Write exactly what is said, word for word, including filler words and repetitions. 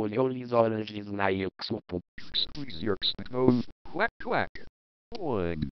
olhou-lhes oranges na supo. Squeeze your nose. Quack, quack. One.